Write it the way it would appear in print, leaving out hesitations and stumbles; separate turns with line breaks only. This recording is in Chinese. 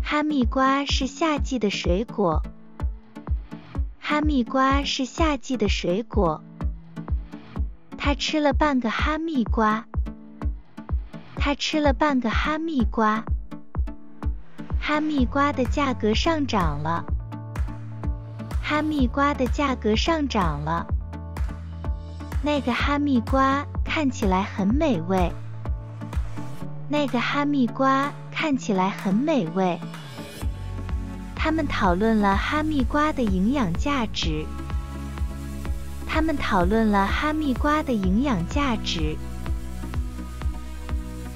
哈密瓜是夏季的水果。哈密瓜是夏季的水果。他吃了半个哈密瓜。他吃了半个哈密瓜。哈密瓜的价格上涨了。哈密瓜的价格上涨了。那个哈密瓜看起来很美味。那个哈密瓜看起来很美味。他们讨论了哈密瓜的营养价值。他们讨论了哈密瓜的营养价值。